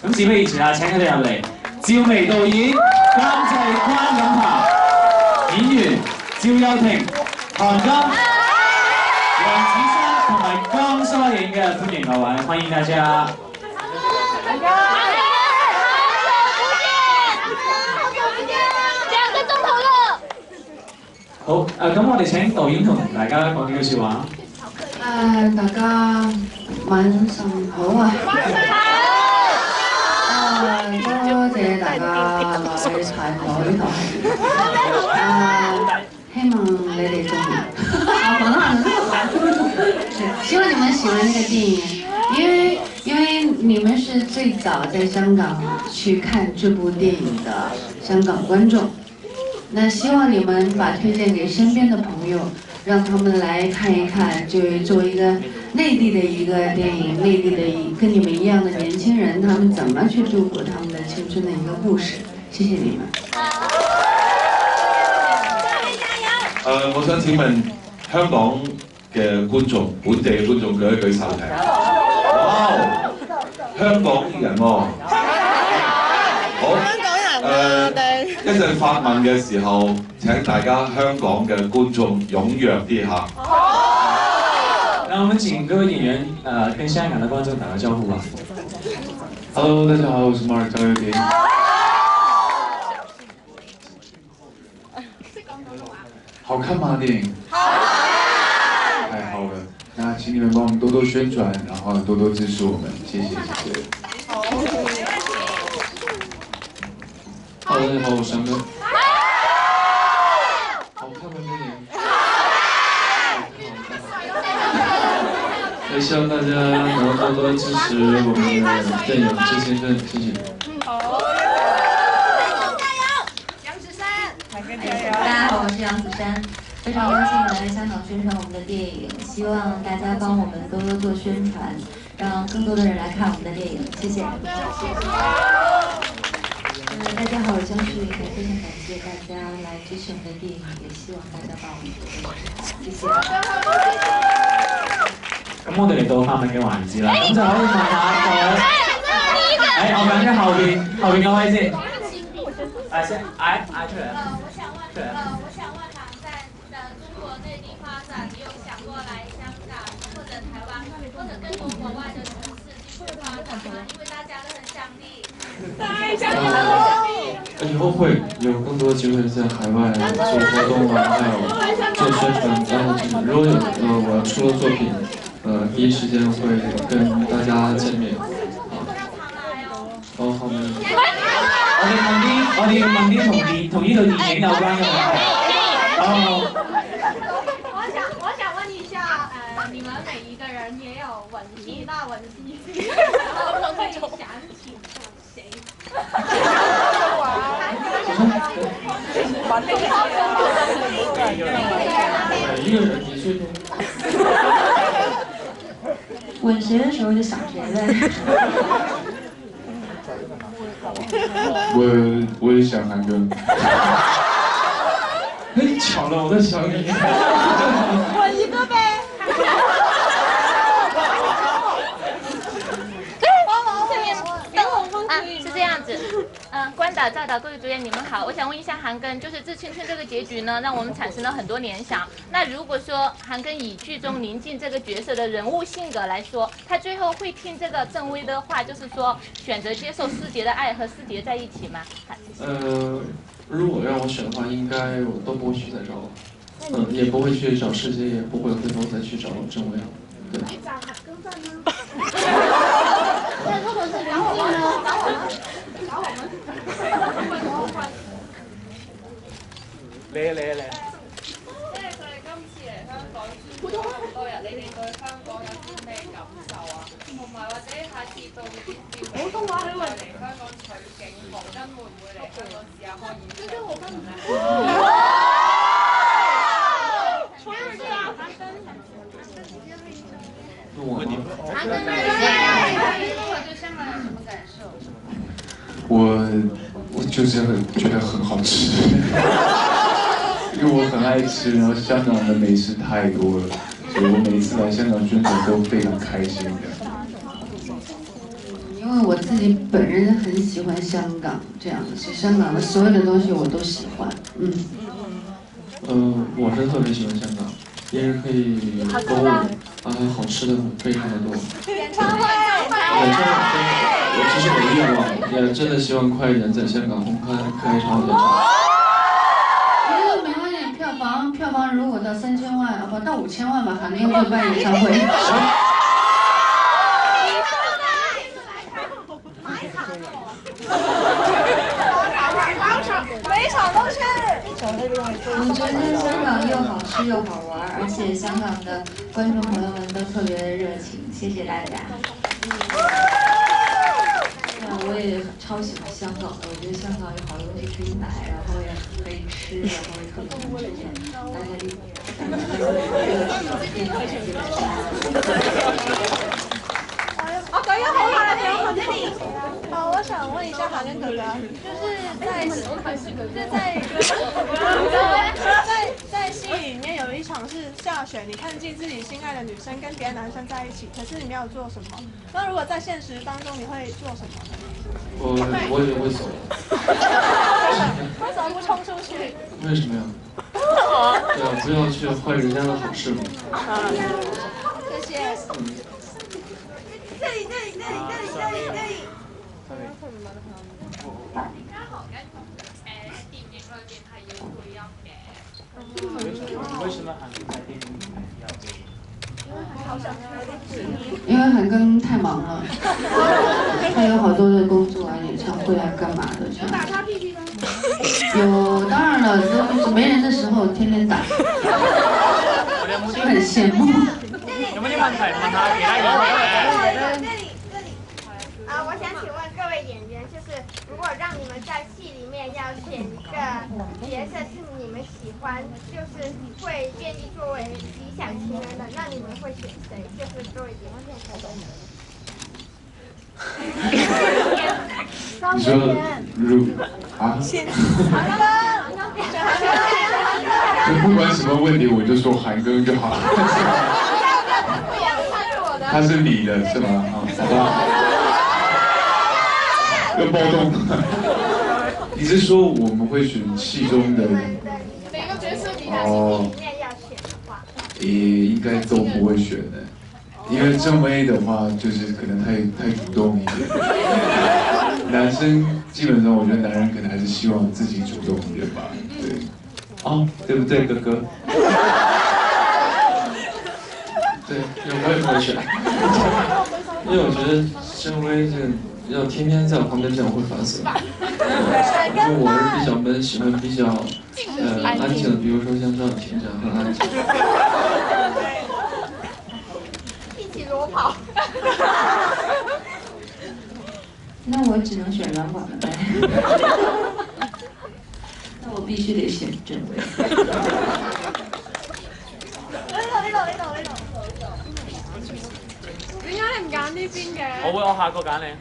咁事不宜遲啦，請佢哋入嚟。趙薇導演、監製關錦鵬、演員趙又廷、韓金、楊子珊同埋江疏影嘅，歡迎各位，歡迎大家。好，咁我哋請導演同大家講幾句説話。 大家晚上好啊！多謝大家來睇我呢套戲。希望你哋中意。希望你們喜歡這個電影，因為你們是最早在香港去看這部電影的香港觀眾。那希望你們把推薦給身邊的朋友，讓他們來看一看，就作為一個內地的一個電影，內地的跟你們一樣的年輕人，他們怎麼去度過他們的青春的一個故事。謝謝你們。 我想請問香港嘅觀眾，本地嘅觀眾舉一舉手睇。哇！香港人喎。好。一陣發問嘅時候，請大家香港嘅觀眾踴躍啲嚇。 那我們請各位演員跟香港的觀眾打個招呼吧。 Hello， 大家好，我是 Mark 趙又廷。好看嗎？電影？太好了，那請你們幫我們多多宣傳，然後多多支持我們，謝謝謝謝。Hello， 大家好，我是翔哥。好看嗎？電影？也希望大家能多多支持我們的電影《致青春》，謝謝。 大家好，我是杨子珊，非常高兴来香港宣传我们的电影，希望大家帮我们多多做宣传，让更多的人来看我们的电影，谢谢。大家好，我是江诗琳，非常感謝大家來支持我們的電影，也希望大家幫我們多多支持，謝謝。 咁我哋嚟到發問嘅環節啦，咁就可以問下我揀咗後邊嗰位先。先，出嚟。 我想問韓在中國內地發展，你有想過來香港或者台灣，或者更多國外的城市繼續發展嗎？因為大家都很想你。 以後會有更多機會在海外做活動啊，還有做宣傳。如果我出了作品，第一時間會跟大家見面。好嗎？ 我哋要問啲同呢套電影有關嘅問題。 我想問一下，你們每一個人也有吻戲、大吻戲，然後可以想請誰？ 一個人你確定？ 吻誰的時候就想誰唄。 我也想韓哥。你搶了我的小雨。 吻一個唄。 是这样子，关导、赵导、各位主演，你们好。我想问一下韩庚，就是《致青春》这个结局呢，让我们产生了很多联想。那如果说韩庚以剧中宁静这个角色的人物性格来说，他最后会听这个郑薇的话，就是说选择接受师姐的爱和师姐在一起吗？ 如果让我选的话，应该我都不会去再找，也不会去找师姐，也不会回头再去找郑薇。对。 找韓庚在嗎？那如果是林靜呢？找我們。 嚟啊！ 即係佢哋今次嚟香港宣傳咁多日，你哋對香港有啲咩感受啊？同埋或者下次到普通話你會嚟香港取景，黃根會唔會嚟香港試下開演唱會？ 我你韓庚對香港有什麼感受？ 我就是覺得很好吃，因為我很愛吃，然後香港的美食太多了，所以我每一次來香港宣傳都非常開心的。 因為因为我自己本人很喜欢香港这样的，所以香港的所有的东西我都喜欢。 我是特别喜欢香港，因为可以购物，还有好吃的非常的多。 演唱会， 这是我的愿望，也真的希望快一点在香港红磡开一场演唱会。 我觉得没关系，票房如果到3000万，不到5000万吧，肯定会办演唱会。 每场都去。 我觉得香港又好吃又好玩，而且香港的观众朋友们都特别的热情，谢谢大家。 我也超喜欢香港的，我觉得香港有好多东西可以买，然后也可以吃，然后也可以体验，大家都我講咗好耐啦，我想問一下韓根哥哥，在戲裡面有一場是下雪，你看見自己心愛的女生跟別的男生在一起，可是你沒有做什麼。那如果在現實當中，你會做什麼？ 我也會走。 為什麼不衝出去？ 為什麼呀？對啊，不要去壞人家的好事嘛。 謝謝。這裡。 而家韓根電影裏邊係要配音嘅。 為什麼韓根在電影裡面要配音？ 因为韩庚太忙了，他有好多的工作啊、演唱会啊、干嘛的这样。 打他屁屁吗？ 有，当然了，就是没人的时候天天打，就很羡慕。 有冇啲問題問下其他演員？ 我想請問各位演員，就是如果讓你們在戲裡面要選一個角色是你們喜歡，就是會願意作為理想情人的，那你們會選誰？就是作為演員。 你說啊？就不管什麼問題，我就說韓庚就好了。他是你的，是嗎？好吧。有暴動。你是說我們會選戲中的？ 每個角色理想情人裡面要選的話， 應該都不會選的，因為正 A 的話就是可能太主動一點。男生基本上，我覺得男人可能還是希望自己主動一點吧。對，哦，對不對，哥哥？ 對，我也會選，因為我覺得正 A 這個。要天天在我旁邊這樣會煩死我，因為我是比較悶，喜歡比較安靜的，比如說像趙又廷這樣很安靜。 一起裸跑。 那我只能選軟管了唄。那我必須得選正位。 點解你唔揀呢邊嘅？ 我下個揀你。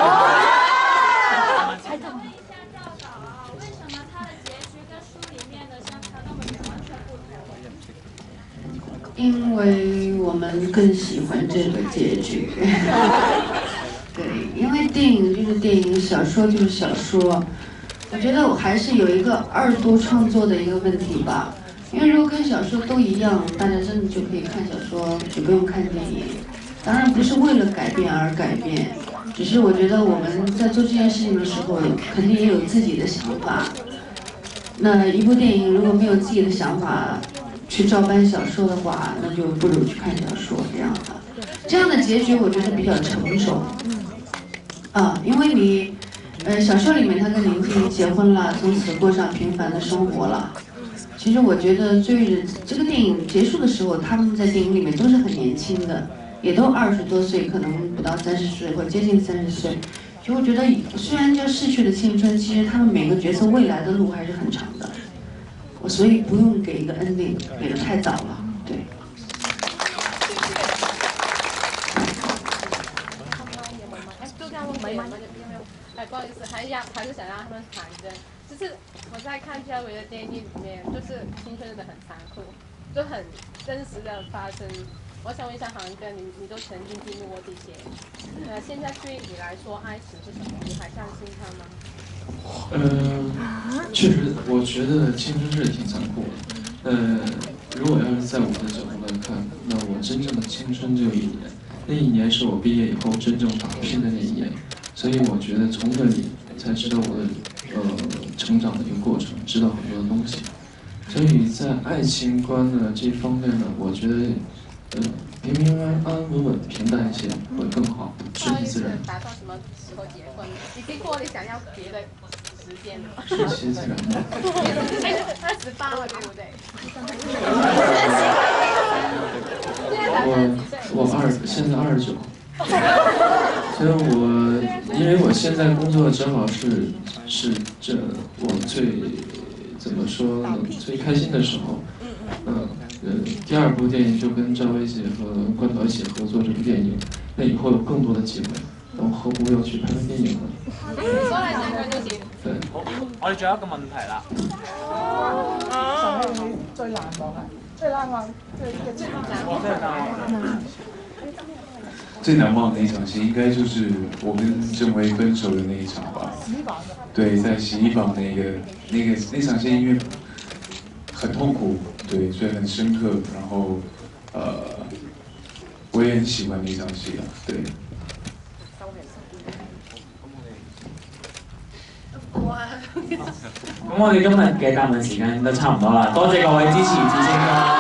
為什麼它的結局跟書裡面的相差那麼遠，完全不同？ 因為我們更喜歡這個結局。對，因為電影就是電影，小說就是小說。我覺得我還是有一個二度創作的一個問題吧。因為如果跟小說都一樣，大家真的就可以看小說，就不用看電影。當然不是為了改變而改變，只是我覺得我們在做這件事情的時候，肯定也有自己的想法。那一部電影如果沒有自己的想法，去照搬小說的話，那就不如去看小說這樣的。這樣的結局我覺得比較成熟。因為你，小說裡面他跟林靜結婚了，從此過上平凡的生活了。其實我覺得這個電影結束的時候，他們在電影裡面都是很年輕的。也都20多歲，可能不到30歲或接近30歲，就我覺得雖然叫逝去的青春，其實他們每個角色未來的路還是很長的，所以不用給一個 ending，給得太早了，對。 不好意思，還是想讓他們談真。就是我在看姜維的電影裡面，就是青春真的很殘酷，就很真實的發生。我我想问一下韩哥，你都曾经经历过这些，现在对你来说，爱情是什么？你还相信它吗？ 确实，我觉得青春是挺残酷的。如果要是在我的角度来看，那我真正的青春就1年，那1年是我毕业以后真正打拼的那1年，所以我觉得从这里才知道我的成长的一个过程，知道很多的东西。所以在爱情观的这方面呢，我觉得平平安安、稳稳、平淡一些会更好，顺其自然。 打算什么时候结婚？已经过你想要别的时间了。 顺其自然。 28了，对不对？ 我现在29，所以因为我现在工作正好是这我怎么说呢？最开心的时候。第2部电影就跟赵薇姐和关导一起合作这部电影，那以後有更多的機會，那我何不要去拍拍電影呢？對。 我哋仲有一個問題啦。 最難忘啊！最難忘， 最难忘的那场戏，应该就是我跟郑薇分手的那一场吧。对，在洗衣房那场戏，因为很痛苦，对，所以很深刻。然后，我也很喜歡呢場戲啦，對。 咁我哋今日嘅答問時間都差唔多啦，多謝各位支持智星哥。